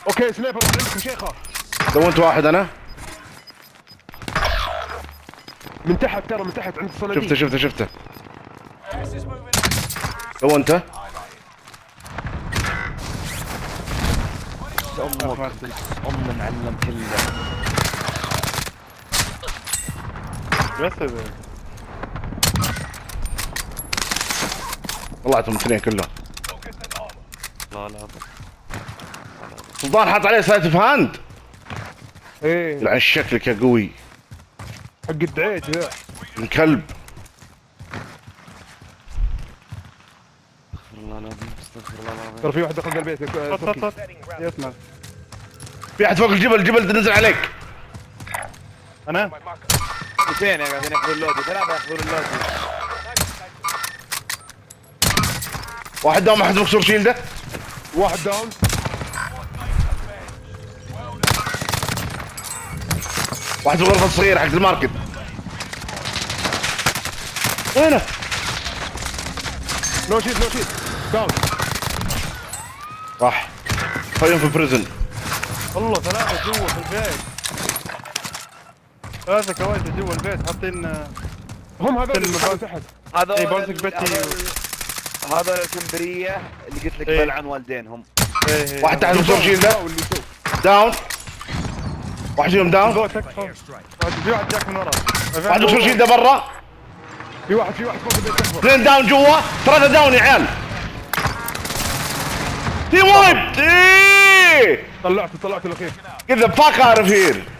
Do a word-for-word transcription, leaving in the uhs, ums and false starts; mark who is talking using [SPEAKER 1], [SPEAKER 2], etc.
[SPEAKER 1] اوكي سنايبر عندكم شيخه.
[SPEAKER 2] دونت واحد انا
[SPEAKER 1] من تحت ترى من تحت عند الصناديق.
[SPEAKER 2] شفته شفته شفته دونته.
[SPEAKER 3] امك ام معلم كله.
[SPEAKER 4] بس
[SPEAKER 2] طلعتهم اثنين كلهم.
[SPEAKER 4] لا لا
[SPEAKER 2] سلطان حاط عليه سلايت اوف هاند.
[SPEAKER 1] ايه
[SPEAKER 2] لعن شكلك يا قوي.
[SPEAKER 1] حق الدعيج ذا
[SPEAKER 2] الكلب.
[SPEAKER 4] استغفر الله العظيم استغفر الله العظيم.
[SPEAKER 1] ترى في واحد دخل البيت.
[SPEAKER 4] طط طط يسمع.
[SPEAKER 2] في احد فوق الجبل، الجبل نزل عليك.
[SPEAKER 4] انا
[SPEAKER 3] اثنين قاعدين ياخذون اللودي، ثلاثة ياخذون اللودي.
[SPEAKER 2] واحد داون احد مكسور شيلده.
[SPEAKER 1] واحد داون.
[SPEAKER 2] واحد في الغرفة الصغيرة حق الماركت. وينه؟
[SPEAKER 1] نو شيت نو شيت داون.
[SPEAKER 2] راح خليهم في بريزن.
[SPEAKER 4] والله ثلاثة جوا في البيت. ثلاثة كويسة جوا البيت حاطين.
[SPEAKER 1] هم هذول
[SPEAKER 4] تم-
[SPEAKER 1] اللي تحت.
[SPEAKER 3] هذول
[SPEAKER 4] اي بوزك بيتي.
[SPEAKER 3] هذول الكمبرية اللي قلت لك
[SPEAKER 4] إيه.
[SPEAKER 3] بلعن والدينهم.
[SPEAKER 4] ايه
[SPEAKER 2] واحد تحت مكسور شيلده.
[SPEAKER 1] واللي يشوف.
[SPEAKER 2] داون. واحد فيهم داون.
[SPEAKER 4] فوق تكفى. في واحد جاك من ورا.
[SPEAKER 2] واحد مكسور شيلده برا.
[SPEAKER 1] في واحد في واحد فوق البيت اكبر.
[SPEAKER 2] اثنين داون جوا، ثلاثة داون يا عيال. تيم وايب. ايه
[SPEAKER 1] طلعته طلعته الاخير.
[SPEAKER 2] get the fuck out of here.